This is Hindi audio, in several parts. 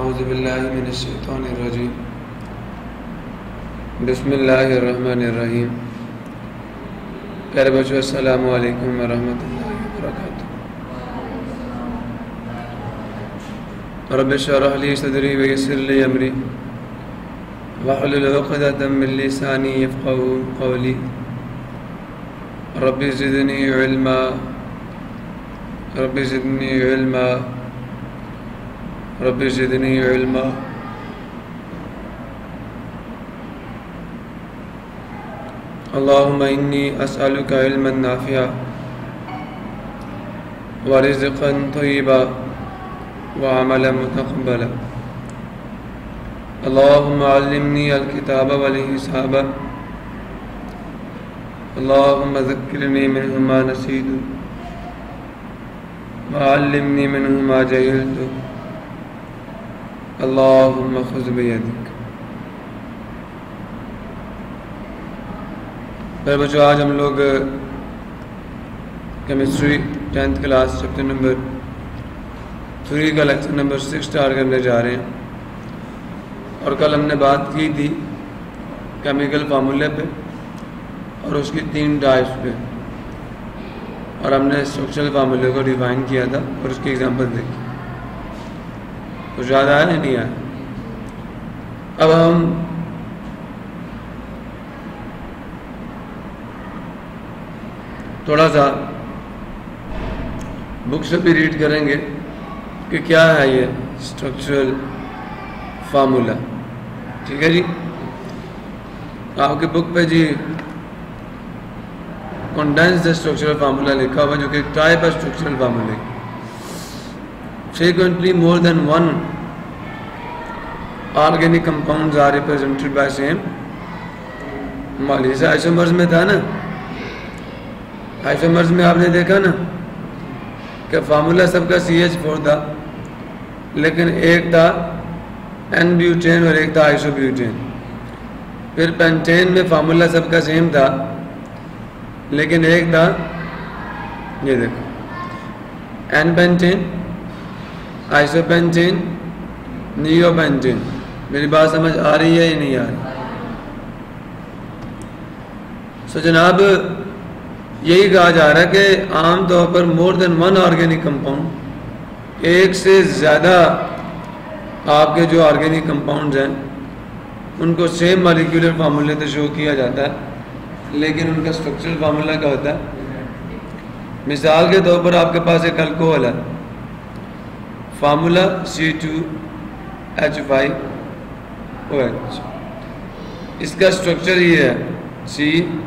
अऊज़ु बिल्लाहि मिनश शैतानिर रजीम। बिस्मिल्लाहिर रहमानिर रहीम। प्यारे बच्चों, अस्सलामु अलैकुम व रहमतुल्लाहि व बरकातुहू। रब्बि इश्रह ली सदरी व यस्सिर ली अमरी वहलुल उक़दतम मिन लिसानी यफ़क़हू क़ौली। Rabbi ज़िदनी इल्मा rabbi ज़िदनी इल्मा rabbi ज़िदनी इल्मा। अल्लाहुम्मा इन्नी अस्अलुका इल्मन नाफ़िअ व रिज़्क़न तय्यिबा व अमलन मुतक़ब्बला। अल्लाहुम्मा अल्लिमनी अल-किताब वल हिसाब। अल्लाहुम्मा ज़क्किरनी मिन्हु मा नसीतु व अल्लिमनी मिन्हु मा जहिलतु। अल्लाहुम्मा ख़ुज़ बियदिक। मेरे बच्चों, आज हम लोग chemistry 10th class chapter number 3 का लेक्चर नंबर 6 स्टार्ट करने जा रहे हैं। और कल हमने बात की थी केमिकल फार्मूले पे और उसकी 3 टाइप्स पे, और हमने स्ट्रक्चरल फार्मूले को डिफाइन किया था और उसकी एग्जांपल देखी। कुछ याद आया नहीं आया? अब हम थोड़ा सा बुक से भी रीड करेंगे कि क्या है ये स्ट्रक्चरल फार्मूला। ठीक है जी, आपकी बुक पे जी कंडेंस्ड स्ट्रक्चरल फार्मूला लिखा हुआ, जो कि टाइप है स्ट्रक्चरल फार्मूले। Frequently more than one organic compounds are represented by same molecule। जैसे आइसोमर्स में था ना, आइसोमर्स में आपने देखा ना कि फार्मूला सबका CH4 था, लेकिन एक था N-ब्यूटेन और एक था आइसोब्यूटेन। फिर पेंटेन में फार्मूला सबका सेम था, लेकिन एक था, ये देखो, N-पेंटेन, आइसोपेंटेन, नियोपेंटेन। मेरी बात समझ आ रही है या नहीं आ रही? सो जनाब, यही कहा जा रहा है कि आमतौर पर more than one organic compound, एक से ज़्यादा आपके जो ऑर्गेनिक कंपाउंड्स हैं उनको सेम मॉलिक्यूलर फार्मूले से शो किया जाता है, लेकिन उनका स्ट्रक्चरल फार्मूला क्या होता है? मिसाल के तौर पर आपके पास एक अल्कोहल है, फार्मूला C2H5OH। इसका स्ट्रक्चर ये है C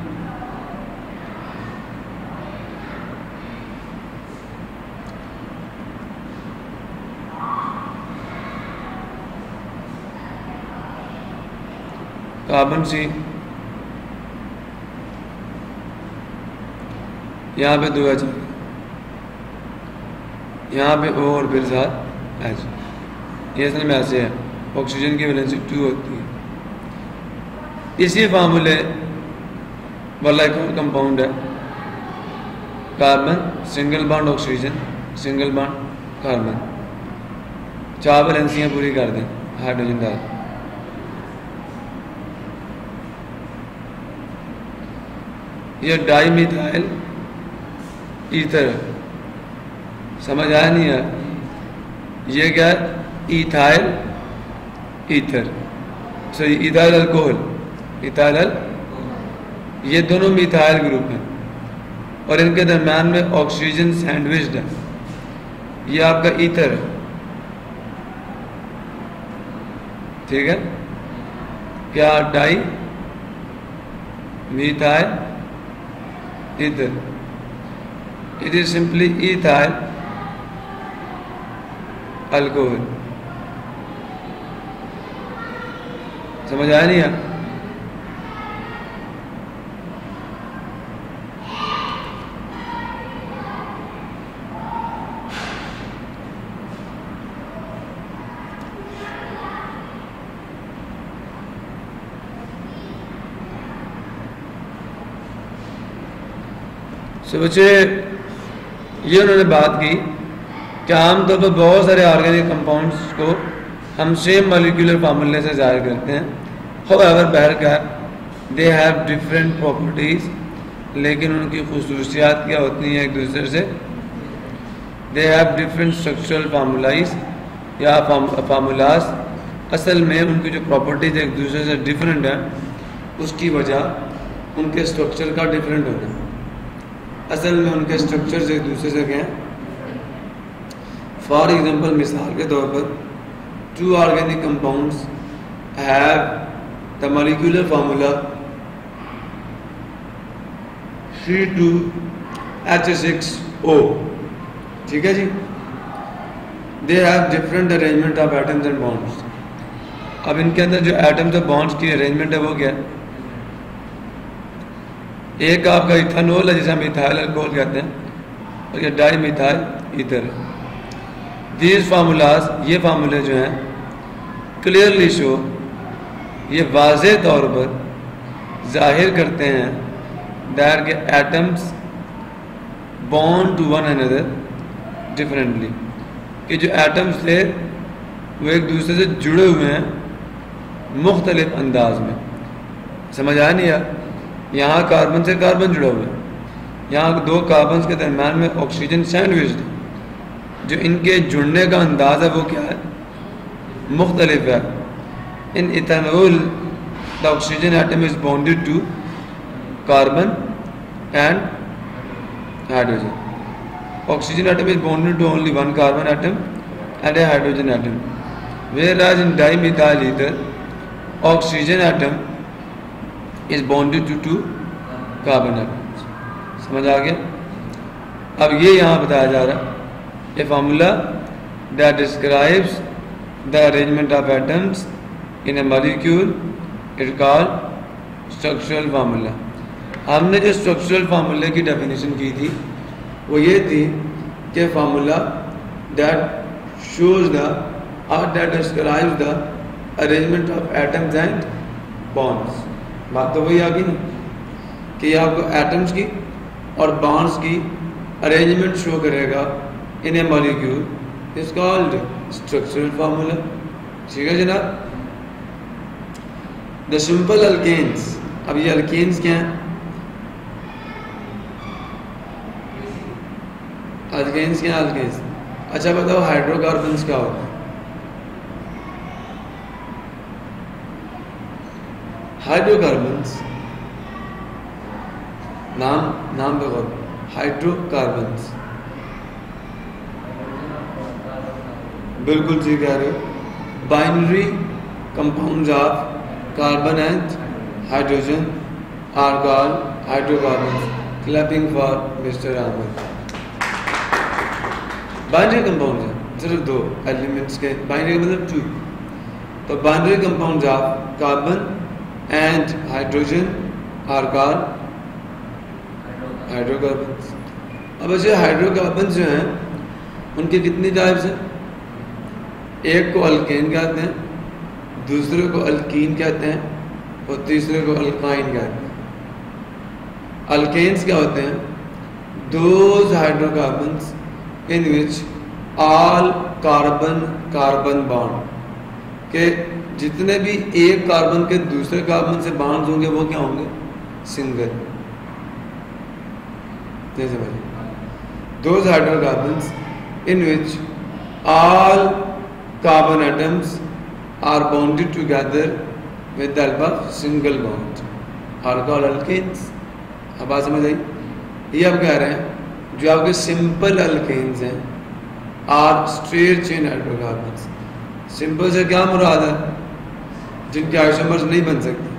कार्बन C, यहाँ पे 2H, यहाँ पे O और फिर साथ H। ये असल में ऐसे है, ऑक्सीजन की वैलेंसी 2 होती है। इसी फार्मूले वाला एक और कंपाउंड है carbon, single bond oxygen, single bond carbon. 4 वैलेंसियाँ पूरी कर दें, हाइड्रोजन डाल। ये डाईमिथाइल ईथर, समझ आया नहीं है? ये क्या है? Ethyl ether, sorry ethyl alcohol, ethyl ये दोनों मिथाइल ग्रुप हैं और इनके दरम्यान में ऑक्सीजन सैंडविच्ड है। ये आपका ईथर है, ठीक है? क्या? Dimethyl ether. It is simply ethyl alcohol. समझ आया नहीं है? सो बच्चे, ये उन्होंने बात की कि आमतौर पर बहुत सारे ऑर्गेनिक कंपाउंड्स को हम सेम मॉलिक्यूलर फार्मूले से जाहिर करते हैं। हाउएवर बहरकैफ दे हैव डिफरेंट प्रॉपर्टीज़, लेकिन उनकी खसूसियात क्या होती हैं एक दूसरे से? They have different structural formulas या फार्मूलाज। असल में उनकी जो प्रॉपर्टीज एक दूसरे से डिफरेंट है, उसकी वजह उनके स्ट्रक्चर का डिफरेंट होना है। असल में उनके स्ट्रक्चर एक दूसरे से क्या हैं? फॉर एग्जांपल, मिसाल के तौर पर, two organic compounds have the molecular formula C2H6O, ठीक है जी। They have different arrangement of atoms and bonds. अब इनके अंदर जो एटम्स और बॉन्ड्स की अरेंजमेंट है वो क्या है? एक आपका इथेनॉल है जिसे हम इथाइल अल्कोहल कहते हैं, और ये डाई मिथाइल ईथर है। दीज फार्मूलाज, ये फार्मूले जो हैं, क्लियरली शो, ये वाज़े तौर पर जाहिर करते हैं दैट के atoms bond to one another differently, कि जो एटम्स थे वो एक दूसरे से जुड़े हुए हैं मुख्तलिफ अंदाज में। समझ आया नहीं यार? यहाँ कार्बन से कार्बन जुड़ा हुआ है, यहाँ दो कार्बन के दरम्यान में ऑक्सीजन सैंडविच है। जो इनके जुड़ने का अंदाज़ है वो क्या है? मुख्तलिफ है। In ethanol the oxygen atom is bonded to carbon and hydrogen. Oxygen atom is bonded to only one carbon atom and a hydrogen atom, whereas in dimethyl ether, oxygen atom is bonded to two carbon atoms. समझ आ गया? अब ये यहाँ बताया जा रहा है, a formula that describes the arrangement of atoms in a molecule is called structural formula. हमने जो स्ट्रक्चरल फार्मूले की डेफिनेशन की थी वो ये थी कि फार्मूला दैट शोज द और that describes the arrangement of atoms and bonds. बात तो वही आ गई ना कि आपको एटम्स की और बॉन्ड्स की अरेंजमेंट शो करेगा in a molecule is called structural formula. ठीक है जनाब. The simple alkanes. अब ये अल्केन्स क्या हैं? अल्केन्स क्या? अल्केन्स. अच्छा बताओ हाइड्रोकार्बन्स क्या होता है? हाइड्रोकार्बन्स नाम पे गौर. हाइड्रोकार्बन्स बिल्कुल ठीक कह रहे हो. Binary compounds of carbon and hydrogen are called hydrocarbons. Clapping for mister Ahmad. Binary compound है सिर्फ दो एलिमेंट्स के. बाइनरी मतलब टू. तो binary compound of carbon and hydrogen are called hydrocarbons. अब ऐसे हाइड्रोकार्बन्स जो हैं उनके कितनी टाइप्स हैं? एक को अल्केन कहते हैं, दूसरे को अल्कीन कहते हैं और तीसरे को अल्काइन कहते हैं. अल्केन्स क्या होते हैं? Those hydrocarbons in which all carbon bond के जितने भी एक कार्बन के दूसरे कार्बन से बॉन्ड होंगे वो क्या होंगे? Single. Those hydrocarbons in which all carbon atoms are bonded together with the help of single bond are called alkanes. अब बात समझ आई? ये अब कह रहे हैं जो आपके सिंपल अल्केन्स हैं are straight chain hydrocarbons. Simple से क्या मुराद है? जिनके आइसोमर्स नहीं बन सकते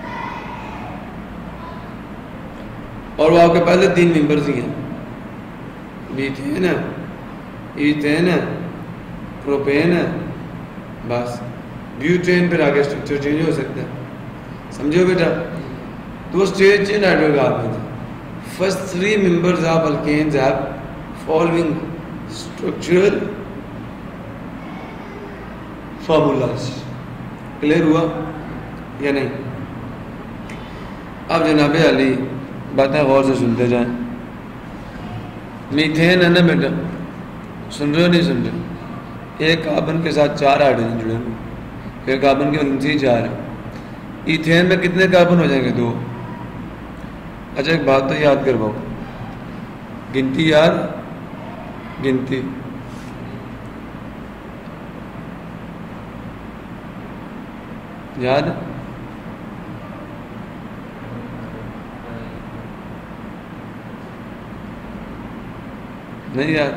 और वो आपके पहले तीन मेंबर्स ही हैं. मीथेन है, ईथेन है, प्रोपेन है. बस ब्यूटेन पर आगे स्ट्रक्चर चेंज हो सकता है. समझो बेटा? तो वो straight chain hydrocarbons. First three members of alkanes have following structural formulas. Clear हुआ या नहीं? अब जनाबे अली बातें गौर से सुनते जाएं. मीथेन है ना बेटा? सुन रहे हो नहीं सुन रहे? एक कार्बन के साथ 4 हाइड्रोजन जुड़े हुए, फिर कार्बन की वैलेंसी 4 है। ईथेन में कितने कार्बन हो जाएंगे? 2। अच्छा एक बात तो याद करवाओ, गिनती याद, गिनती याद, नहीं याद?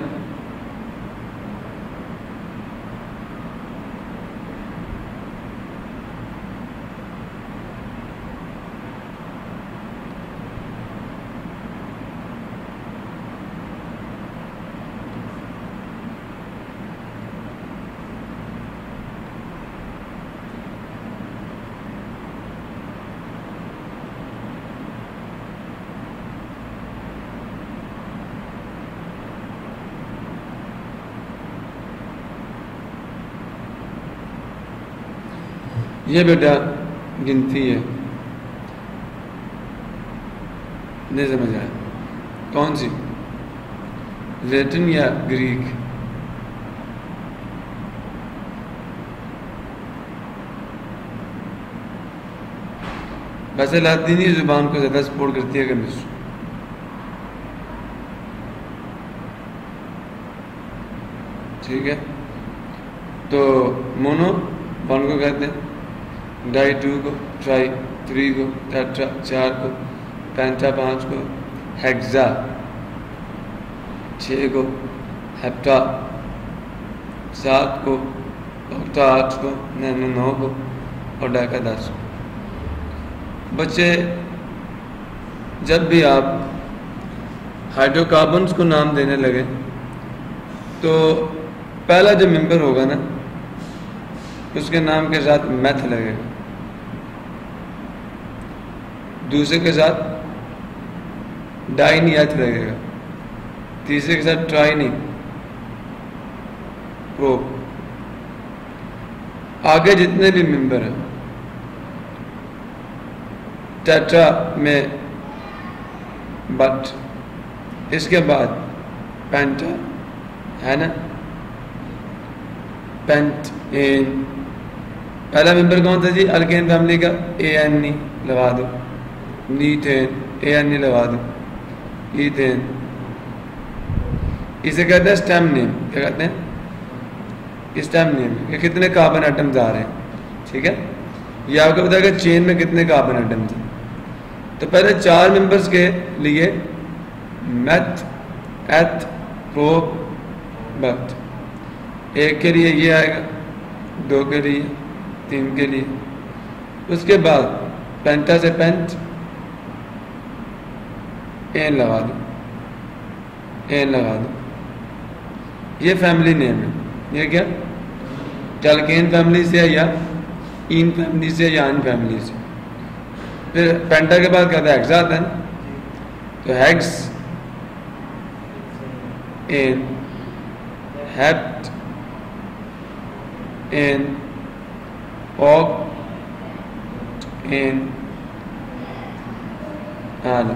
ये बेटा गिनती है, नहीं समझ आया? कौन सी, लैटिन या ग्रीक? वैसे लातीनी जुबान को ज़्यादा सपोर्ट करती है केमिस्ट्री। ठीक है, तो मोनो 1 को कहते हैं, डाई 2 को, ट्राई 3 को, टेट्रा 4 को, पेंटा 5 को, हेक्सा 6 को, हेप्टा 7 को, ऑक्टा 8 को, नैनो 9 को और डाइका 10 को। बच्चे जब भी आप हाइड्रोकार्बन्स को नाम देने लगे तो पहला जो मेंबर होगा ना उसके नाम के साथ मैथ लगेगा, दूसरे के साथ डाइनी एथ लगेगा, तीसरे के साथ ट्राइनी प्रोप। आगे जितने भी मेंबर हैं, टेट्रा में बट, इसके बाद पेंटा है ना, पेंट एन। पहला मेंबर कौन था जी अल्केन फैमिली का? ANE लगा दो, मीथेन ANE लगा दो, ईथेन। इसे कहते हैं स्टेम नेम। क्या कहते हैं? Stem name. ये कितने कार्बन एटम्स आ रहे हैं, ठीक है, ये आपको बताएगा चेन में कितने कार्बन एटम्स हैं। तो पहले 4 मेंबर्स के लिए मैथ, एथ, प्रोप, बट। 1 के लिए ये आएगा, 2 के लिए, 3 के लिए। उसके बाद पेंटा से पेंट, एन लगा दो, एन लगा दो। ये फैमिली नेम है। ये क्या? एल्केन फैमिली से या इन फैमिली से या अन फैमिली से। फिर पेंटा के बाद क्या था? हेक्सा आता है ना, तो hex, ane, hept, ane, oct, ane, आन।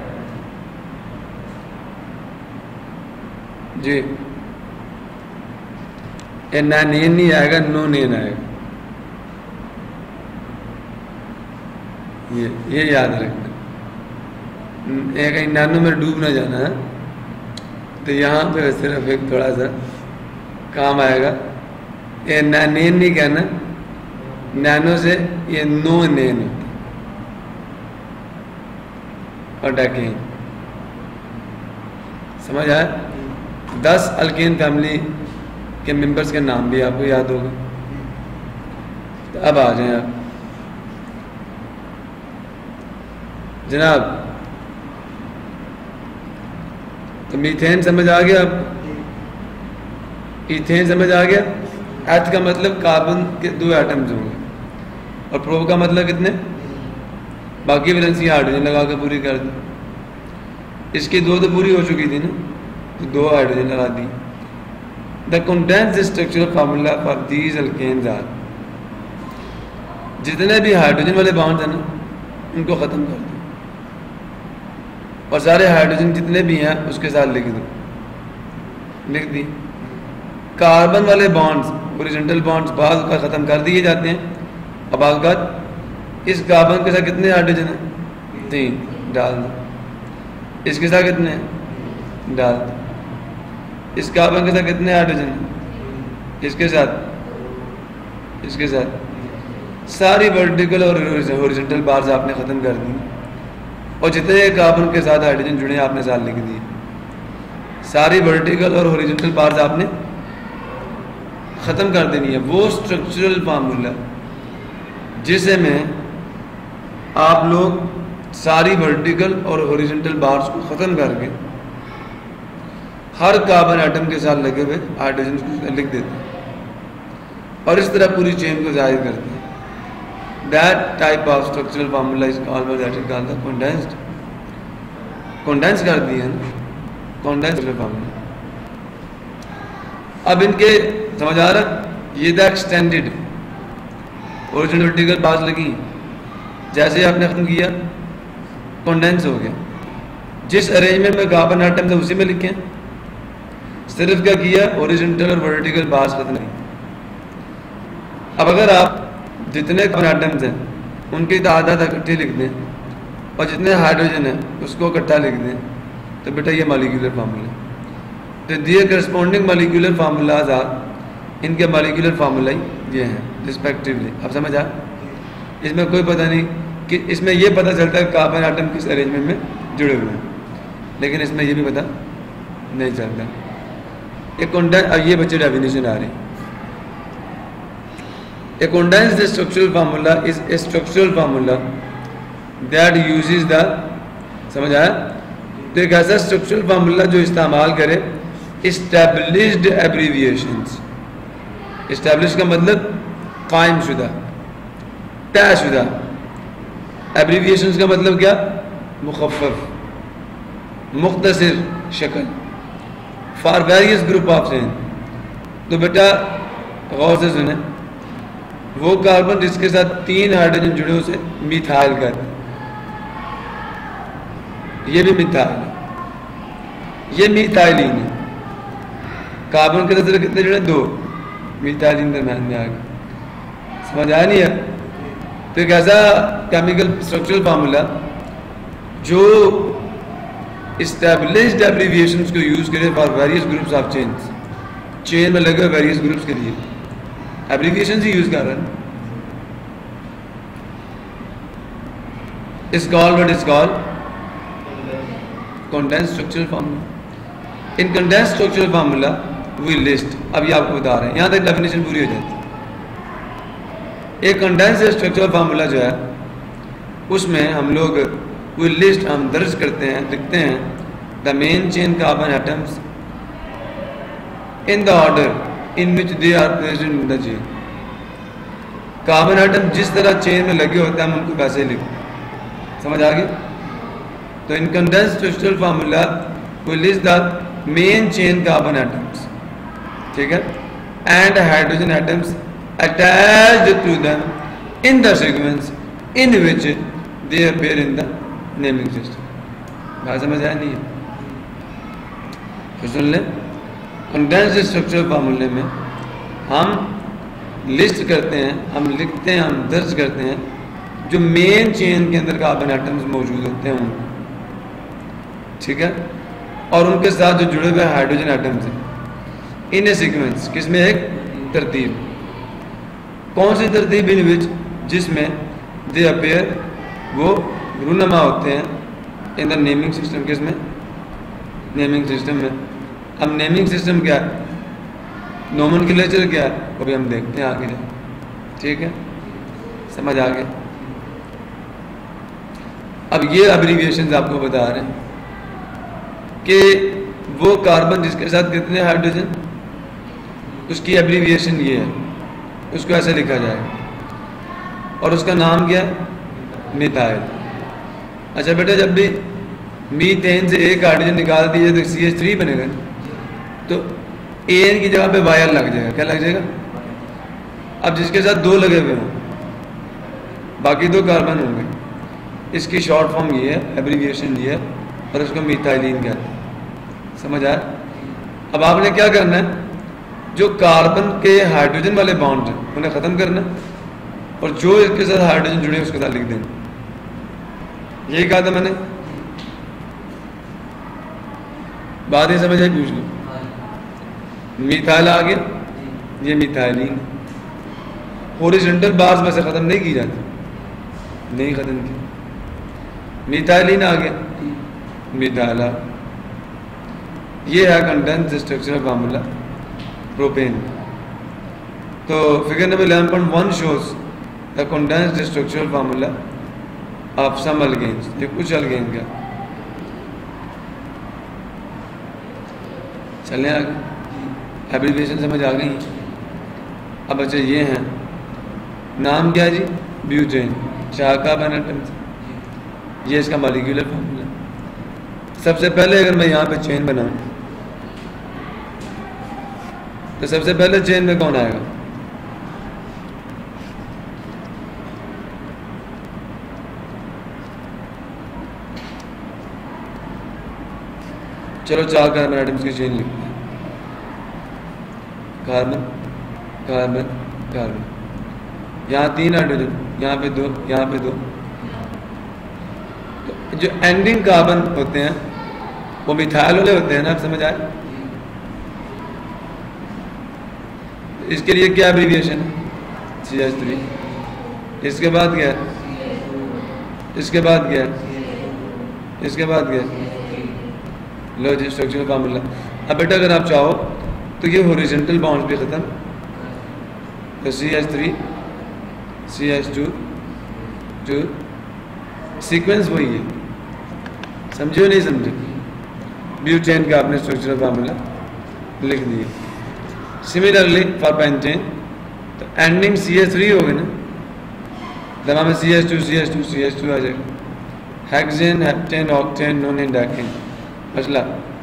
जी ये नानेन नहीं आएगा, नो नेन आएगा। ये याद रखना, कहीं नानो में डूब ना जाना है। तो यहाँ पे सिर्फ एक थोड़ा सा काम आएगा, ये नानेन नहीं कहना, नैनो से ये नो नेन होता और डाकेन। समझ आया? 10 अल्केन फैमिली के मेंबर्स के नाम भी आपको याद होगा। तो अब आ जाएं आप जनाब। तो मीथेन समझ आ गया आपको? ईथेन समझ आ गया? एथ का मतलब कार्बन के 2 एटम्स होंगे और प्रो का मतलब कितने? बाकी वैलेंसी हाइड्रोजन लगा कर पूरी कर दी। इसकी 2 तो पूरी हो चुकी थी ना, तो 2 हाइड्रोजन लगा दी। The condensed structural formula for these alkanes are, जितने भी हाइड्रोजन वाले बॉन्ड्स हैं ना उनको ख़त्म कर दो और सारे हाइड्रोजन जितने भी हैं उसके साथ लिख दो। लिख दी। कार्बन वाले बॉन्ड्स, हॉरिजॉन्टल बॉन्ड्स बाद का ख़त्म कर दिए जाते हैं। अब बाद इस कार्बन के साथ कितने हाइड्रोजन हैं? 3, डाल दो। इसके साथ कितने हैं? डाल दो। इस कार्बन के साथ कितने हाइड्रोजन हैं? इसके साथ, इसके साथ। सारी वर्टिकल और हॉरिजॉन्टल बार्स आपने ख़त्म कर दी और जितने कार्बन के साथ हाइड्रोजन जुड़े हैं आपने साथ लिख दिए। सारी वर्टिकल और हॉरिजॉन्टल बार्स आपने ख़त्म कर देनी है। वो स्ट्रक्चरल फार्मूला जिसे में आप लोग सारी वर्टिकल और हॉरिजॉन्टल बार्स को ख़त्म करके हर कार्बन एटम के साथ लगे हुए हाइड्रोजन को लिख देते हैं और इस तरह पूरी चेन को जाहिर करते हैं। That type of structural formula is called the condensed. Condense कर दिए हैं, condensed formula। अब इनके समझ आ रहा, ये था एक्सटेंडेड ओरिजिनल वर्टिकल बार्स लगी, जैसे आपने खत्म किया कंडेंस हो गया। जिस अरेंजमेंट में कार्बन एटम थे उसी में लिखे, सिर्फ क्या किया, ओरिजिनल और वर्टिकल बार्स खत्म की। अब अगर आप जितने कार्बन एटम्स हैं उनकी तादाद इकट्ठी लिख दें और जितने हाइड्रोजन है उसको इकट्ठा लिख दें तो बेटा ये मॉलिक्यूलर फार्मूला। तो दिए करस्पॉन्डिंग मॉलिक्यूलर फार्मूलाज आर, इनके मॉलिक्यूलर फार्मूला ये हैं रिस्पेक्टिवली। अब समझ आ, इसमें कोई पता नहीं कि इसमें ये पता चलता है कार्बन एटम किस अरेंजमेंट में जुड़े हुए हैं, लेकिन इसमें ये भी पता नहीं चलता। एक कंडेंस, ये बच्चे डेफिनेशन आ रही है। A condensed structural formula is a structural formula that uses the, समझ आया, तो एक ऐसा स्ट्रक्चरल फार्मूला जो इस्तेमाल करे established abbreviations। established का मतलब कायम शुदा, तयशुदा। abbreviations का मतलब क्या, मुखफ़फ़, मुख्तसर शक्ल, for various group of chain। तो बेटा गौर से सुने, वो कार्बन जिसके साथ 3 हाइड्रोजन जुड़े उसे मिथाइल कहते हैं। ये भी मिथाइल है, ये मिथाइलिन है। कार्बन के साथ कितने जुड़े, 2, मिथाइलिन दरम्यान में आ गया। समझ आया नहीं है? तो एक ऐसा केमिकल स्ट्रक्चरल फार्मूला जो इस्टेब्लिश्ड एब्रीविएशंस को यूज करे for various groups of chains, chain में लगे वेरियस ग्रुप्स के लिए एब्रीविएशंस ही यूज कर रहे हैं। इस called what is called condensed structural formula. In condensed structural formula we list, अभी आपको बता रहे हैं, यहां तक डेफिनेशन पूरी हो जाती है। एक कंडेंस्ड स्ट्रक्चरल फार्मूला जो है उसमें हम लोग वी लिस्ट, हम दर्ज करते हैं, लिखते हैं the main chain carbon atoms in the order in which they are placed in the chain. Carbon atom जिस तरह चेन में लगे होते हैं हम उनको वैसे लिखते हैं। समझ आ गई? तो in condensed structural formula we list the main chain carbon atoms, ठीक है, and hydrogen atoms attached to them in the sequence in which they appear in the naming system. बात समझ आया नहीं है? तो सुन लें, कंडेंस्ड स्ट्रक्चरल फार्मूले में हम लिस्ट करते हैं, हम लिखते हैं, हम दर्ज करते हैं जो मेन चेन के अंदर कार्बन एटम्स मौजूद होते हैं उनको, ठीक है, और उनके साथ जो जुड़े हुए हाइड्रोजन एटम्स हैं इन ए सीक्वेंस, किसमें, एक तरतीब। कौन सी तरतीब, इन विच, जिसमें दे अपीयर, वो रूनुमा होते हैं इन द नेमिंग सिस्टम। किसमें, नेमिंग सिस्टम में। अब नेमिंग सिस्टम क्या है, नोमेनक्लेचर क्या है, वो भी हम देखते हैं आगे जाए, ठीक है, समझ आ गया। अब ये एब्रीविएशंस आपको बता रहे हैं कि वो कार्बन जिसके साथ कितने हाइड्रोजन, उसकी एब्रीविएशन ये है, उसको ऐसे लिखा जाएगा और उसका नाम क्या है, मिथाइल। अच्छा बेटा, जब भी मीथेन से एक हाइड्रोजन निकाल दीजिए तो CH3 बनेगा, तो AN की जगह पे YL लग जाएगा। क्या लग जाएगा? अब जिसके साथ 2 लगे हुए हों, बाकी 2 कार्बन होंगे, इसकी शॉर्ट फॉर्म ये है, एब्रीविएशन ये है, और उसको मिथाइलिन कहते हैं। समझ आया? अब आपने क्या करना है, जो कार्बन के हाइड्रोजन वाले बॉन्ड हैं उन्हें ख़त्म करना, और जो इसके साथ हाइड्रोजन जुड़े उसके साथ लिख देना। यही कहा था मैंने, बात ही समझ आई, पूछ लो। मिथाइल आ गया, ये मिथाइलिन। हॉरिजॉन्टल बार्स में से ख़त्म नहीं की जाती, नहीं ख़त्म की। मिथाइलिन आ गया, मिथाइला। ये है कंडेंस्ड स्ट्रक्चरल फार्मूला प्रोपेन। तो figure number 11.1 shows the condensed structural formula of some alkanes. ये कुछ अल्केन का। चलें आगे, एब्रिविएशन समझ आ गई। अब अच्छा ये हैं, नाम क्या है जी? ब्यूटेन, शाखा बनटम। ये इसका मॉलिक्यूलर फार्मूला। सबसे पहले अगर मैं यहाँ पे चेन बनाऊँ तो सबसे पहले चेन में कौन आएगा? चलो 4 कार्बन आइटम्स की चेन लिखते हैं। कार्बन कार्बन कार्बन, यहाँ 3 हाइड्रोजन, यहाँ पे 2, यहाँ पे 2। तो जो एंडिंग कार्बन होते हैं वो मिथाइल वाले होते हैं ना, आप समझ आए? इसके लिए क्या एब्रिविएशन है? CH3। इसके बाद क्या है? इसके बाद क्या है? इसके बाद क्या है? लो जी, स्ट्रक्चरल फार्मूला। अब बेटा अगर आप चाहो तो ये हॉरिजॉन्टल बॉन्ड्स भी ख़त्म, तो CH3 CH2 2, सीक्वेंस वही है। समझो नहीं समझो? ब्यूटेन का आपने स्ट्रक्चरल फार्मूला लिख दिया। सिमिलरली फॉर पेंटेन, तो एंडिंग CH3 हो गई ना, दमा में CH2 CH2 CH2 आ जाएगा। Hexane, heptane, octane, nonane, decane. मसला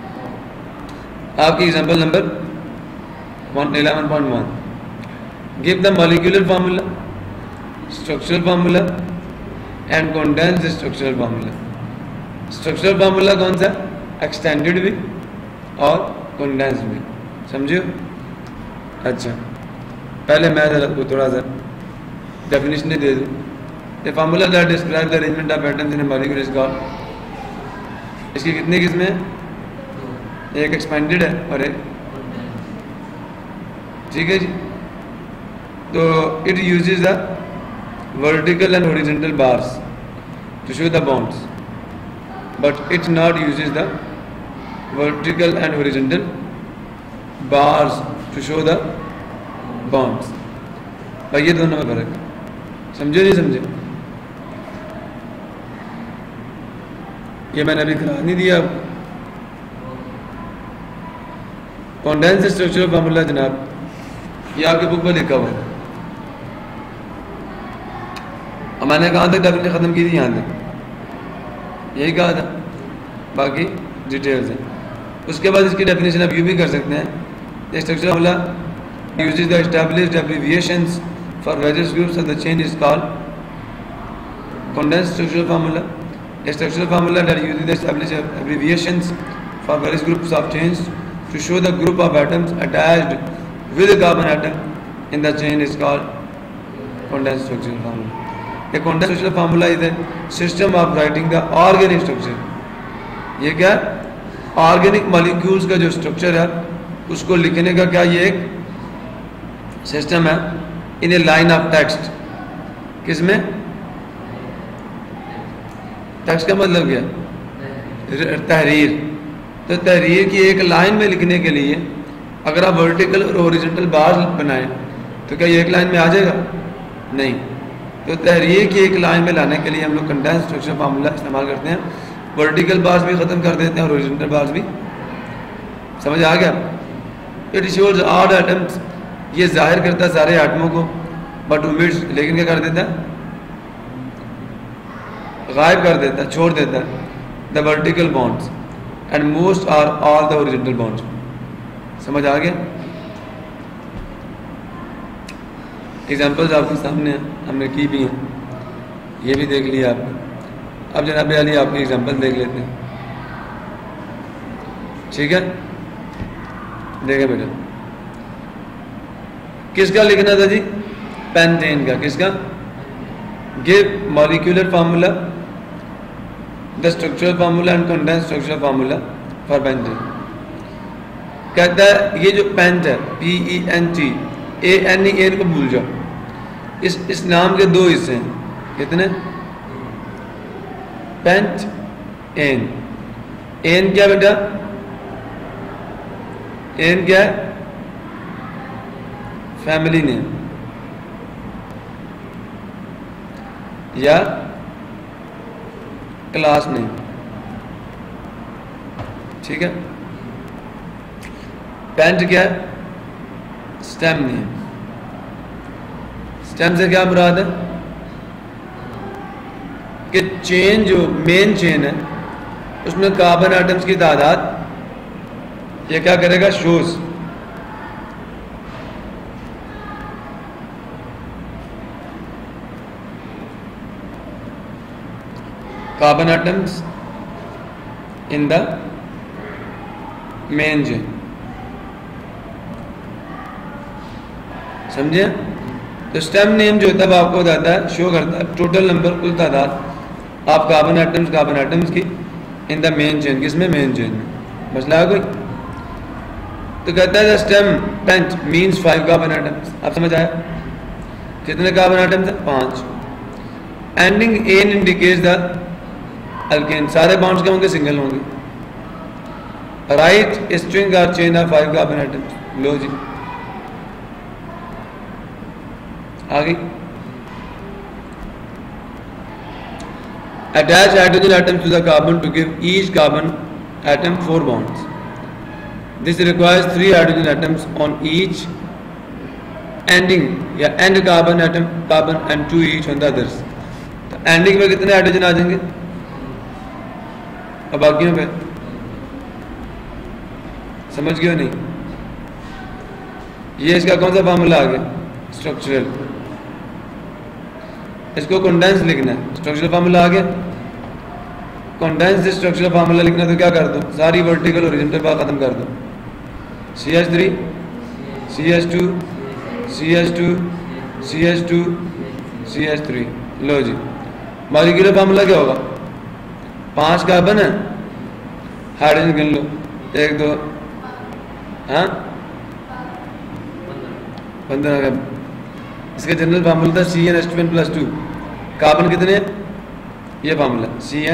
आपकी example number 11.1, give the molecular formula, structural formula and condensed structural formula. Structural formula कौन सा? एक्सटेंडेड भी और कंडेंस्ड भी। समझियो? अच्छा, पहले मैं जरा को थोड़ा सा डेफिनेशन दे दूँ। The formula that describe the arrangement of atoms in a molecule is called. इसकी कितनी किस्में हैं? एक एक्सपेंडेड है और एक, ठीक है जी। तो it uses the vertical and horizontal bars to show the bonds, but it not uses the vertical and horizontal bars to show the bonds. भाई ये दोनों में फर्क है, समझे नहीं समझे? ये मैंने अभी करा नहीं दिया आपको। कंडेंस्ड स्ट्रक्चरल फार्मूला जनाब, ये आपके बुक में लिखा हुआ है। और मैंने कहाँ तक डेफिनेशन ख़त्म की थी? यहाँ तक, यही कहा था, बाकी डिटेल्स हैं। उसके बाद इसकी डेफिनेशन आप यूँ भी कर सकते हैं। Structural formula uses the established abbreviations for various groups of the chain is called condensed structural formula. A structural formula that uses the established abbreviations for various groups of chains to show the group of atoms attached with a carbon atom in the chain is called condensed structural formula. A condensed structural formula is a system of writing the organic structure. ये क्या? ऑर्गेनिक मॉलिक्यूल्स का जो स्ट्रक्चर है उसको लिखने का क्या ये एक सिस्टम है in a line of text. किसमें? टेक्स्ट का मतलब क्या? तहरीर। तो तहरीर की एक लाइन में लिखने के लिए अगर आप वर्टिकल और हॉरिजॉन्टल बार बनाएं तो क्या ये एक लाइन में आ जाएगा? नहीं। तो तहरीर की एक लाइन में लाने के लिए हम लोग कंडेंस्ड स्ट्रक्चरल फार्मूला इस्तेमाल करते हैं। वर्टिकल बार्स भी ख़त्म कर देते हैं और हॉरिजॉन्टल बार्स भी। समझ आ गया? इट शोज ऑड एटम्स, ये जाहिर करता है सारे आटमों को, बट ओमिट्स, लेकिन क्या कर देता है? गायब कर देता है, छोड़ देता है the vertical bonds and most or all the horizontal bonds. समझ आ गया? एग्जाम्पल्स आपके सामने हैं, हमने की भी हैं, ये भी देख लिया आपने। अब जनाब अली आपकी एग्जाम्पल देख लेते हैं, ठीक है? देखें बेटा, किसका लिखना था जी? पेंटेन का। किसका? Give molecular formula, the structural formula and condense structural formula for pentane. कहता है ये जो पेंट है, PENT, ANEN को भूल जाओ, इस नाम के दो हिस्से हैं। कितने? Paint, N. एन क्या बेटा? एन क्या है? फैमिली नेम या क्लास नेम, ठीक है। पेंट क्या है? Stem name. स्टेम से क्या मुराद है? कि चेन जो मेन चेन है उसमें कार्बन एटम्स की तादाद ये क्या करेगा? Shows. Carbon atoms in the main chain, समझे? तो स्टेम नेम जो होता है आपको बताता है, शो करता है टोटल नंबर, कुल तादाद आप कार्बन एटम्स की इन द मेन चेन। किसमें? मेन चेन में। मसला है कोई? तो कहता है stem pent means 5 carbon atoms. आप समझ आया? कितने कार्बन एटम्स है? 5। Ending ane indicates the alkane. सारे बॉन्ड्स क्या होंगे? सिंगल होंगे। राइट स्ट्रिंग और चेन ऑफ 5 कार्बन एटम्स। लो जी, आ गई। Attach hydrogen atoms to the carbon to give each carbon atom 4 bonds. This requires 3 hydrogen atoms on each ending या end carbon and 2 each on the others. तो ending में कितने हाइड्रोजन आ जाएंगे और बाकियों पे? समझ गए नहीं? ये इसका कौन सा फार्मूला आ गया? स्ट्रक्चरल। इसको कंडेंस लिखना है। स्ट्रक्चरल फार्मूला आ गया। कंडेंस स्ट्रक्चरल फार्मूला लिखना तो क्या कर दो? सारी वर्टिकल हॉरिजॉन्टल बात खत्म कर दो। CH3 CH2 CH2 CH2 CH3। लो जी, मॉलिक्यूलर फार्मूला क्या होगा? 5 कार्बन है, हाइड्रोजन गिन लो, 1 2 हाँ 15। इसका जनरल फार्मूला था CnH2n+2। कार्बन कितने? ये फार्मूला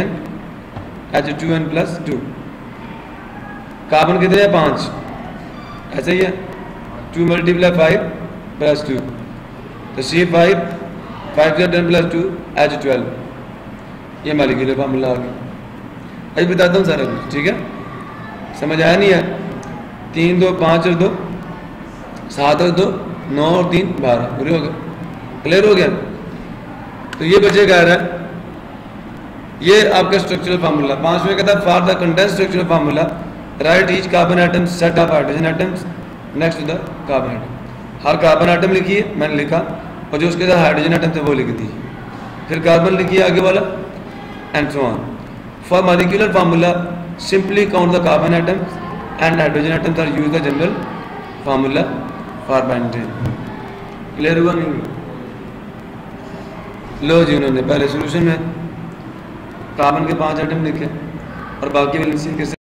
CnH2n+2। कार्बन कितने हैं? 5। ऐसा ही है, 2 × 5 + 2 तो C5 5 × 10 + 2 H12। ये मॉलिक्यूलर फार्मूला आ गया। अभी बताता हूँ सारा कुछ, ठीक है? समझ आया नहीं है? 3 2 5 और 2 7 और 2 9 और 3 12। पूरे हो गए? क्लियर हो गया? तो ये बचे कह रहा है ये आपका स्ट्रक्चरल फार्मूला। 5वें का था for the condense structural formula write each carbon atom set of hydrogen atoms next to the carbon atom. हर कार्बन एटम लिखिए, मैंने लिखा, और जो उसके साथ हाइड्रोजन एटम थे वो लिख दीजिए। फिर कार्बन लिखिए आगे वाला and so on. For molecular formula simply count the carbon atoms and hydrogen atoms or use the general formula for pentane. Clear हुआ नहीं? लो जी, उन्होंने पहले सोल्यूशन में कार्बन के 5 एटम लिखे और बाकी वैलेंसी के